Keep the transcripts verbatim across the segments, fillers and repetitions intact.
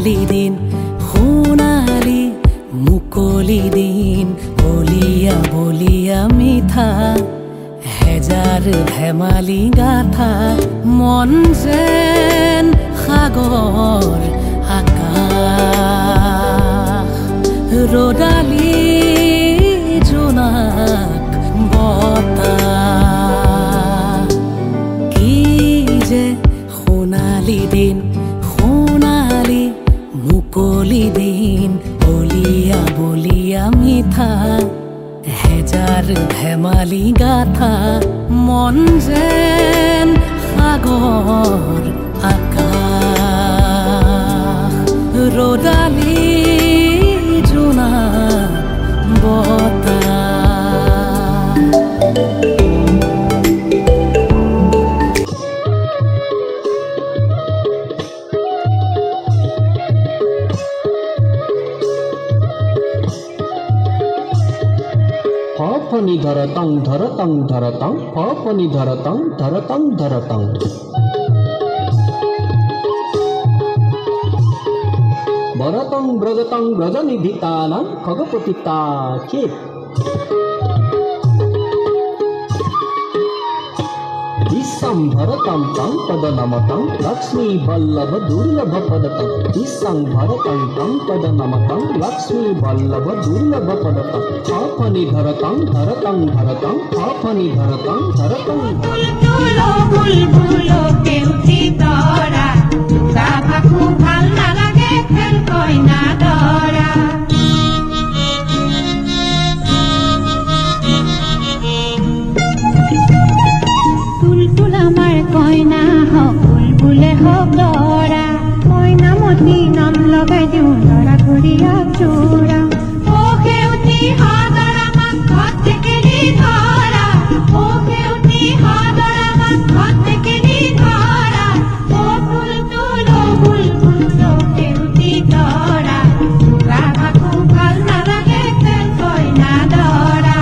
সোণালী দিন সোণালী মুকলি দিন বলিয়া বলিয়া মিঠা হেজাৰ ধেমালি গাথা মন যেন সাগৰ আকাশ ৰদালি জোনাক বতাহ কি যে সোণালী দিন সোণালী মুকলি দিন বলিয়া বলিয়া মিঠা হেজাৰ ধেমালি গাথা মন যেন সাগৰ আকাশ ৰদালি জোনাক বতাহ Phapani dharatang dharatang dharatang phapani dharatang dharatang dharatang Bharatang bradatang brajanidhitanam khagapatita chit Isam bharatam tam padanamatam Lakshmi vallabha durlabha padatam Isam bharatam tam padanamatam Lakshmi vallabha durlabha padatam Phapani dharatam dharatam dharatam Phapani dharatam dharatam Bulbulo bulbulo keuti tora Sabha khub bhal nalage khel koina dora Tultul amar koina hok bulbule hok dora Koina moti nam lagai diu dora kuriya chora O keuti hadara mak khatte keli dhara O keuti hadara mak khatte keli dhara O tultulo bulbulo keuti tora Sabha khub bhal nalage khel koina dora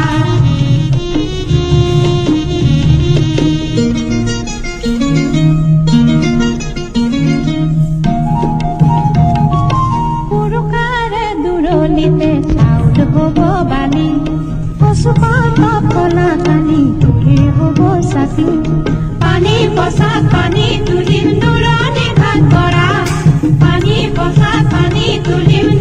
Durolite chaul hobo bali Pasupa pona tani tuli hobo sati Pani posat pani tulim duroni ghat kora Pani posat pani tulim